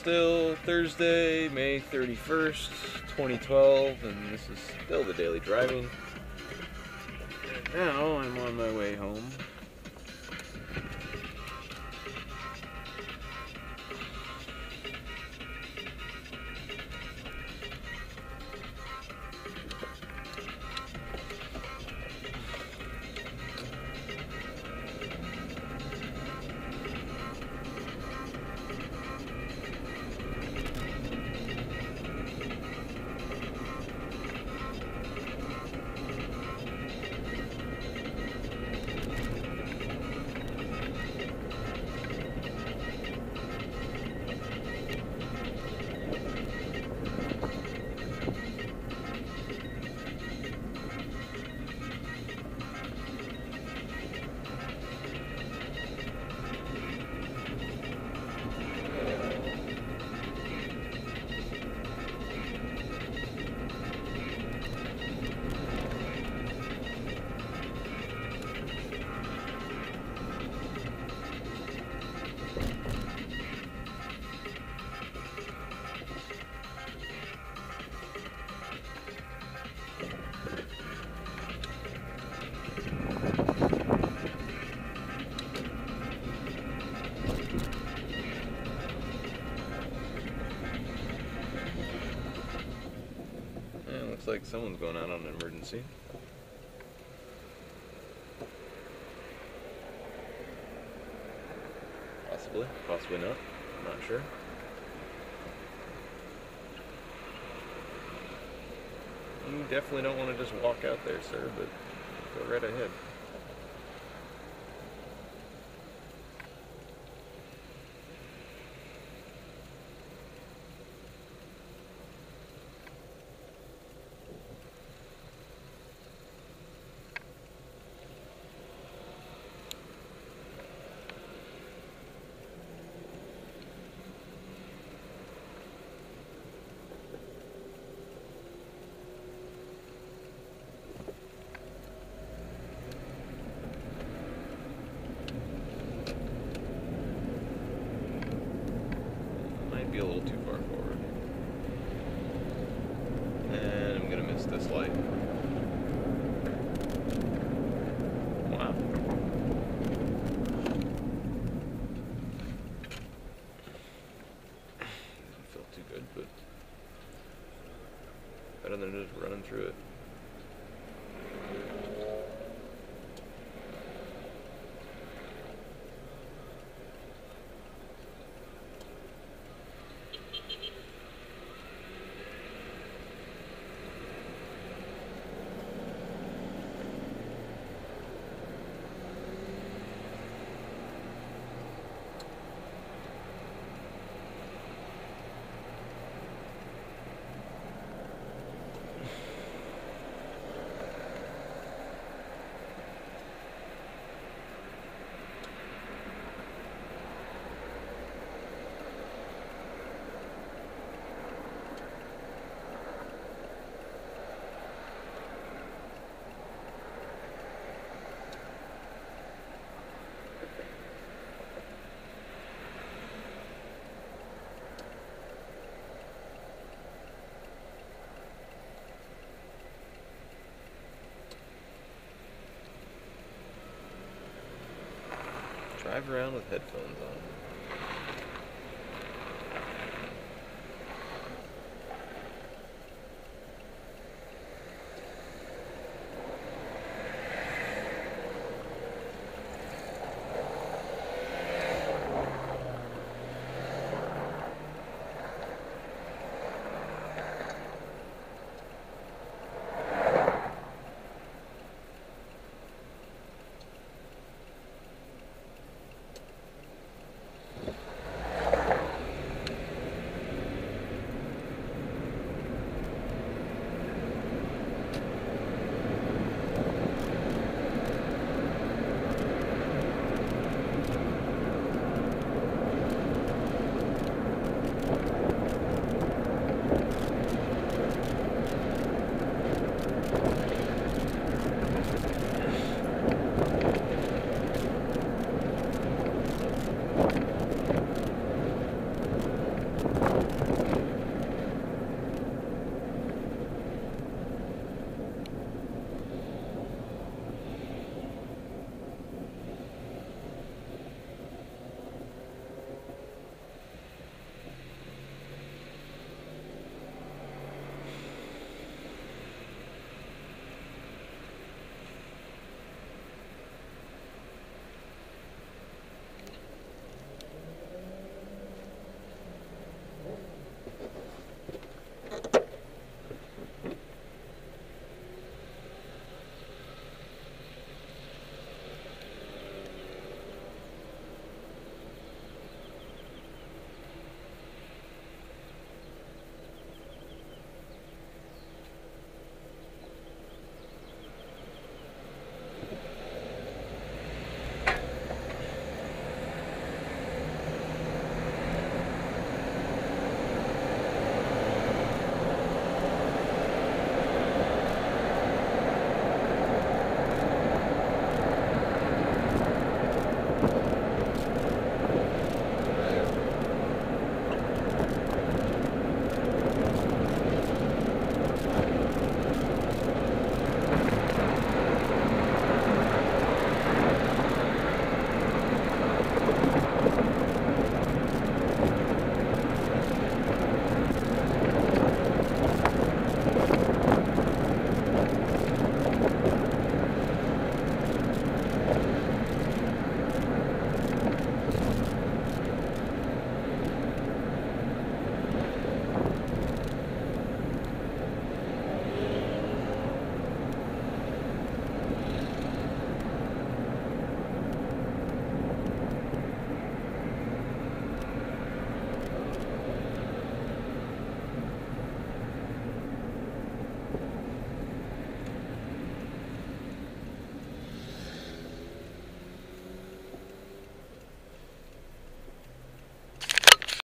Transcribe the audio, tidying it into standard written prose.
still Thursday, May 31st, 2012, and this is still the Daily Driving. And now I'm on my way home. Looks like someone's going out on an emergency. Possibly, possibly not. I'm not sure. You definitely don't want to just walk out there, sir, but go right ahead. Be a little too far forward. And I'm gonna miss this light. Wow. Doesn't feel too good, but better than just running through it. Drive around with headphones on.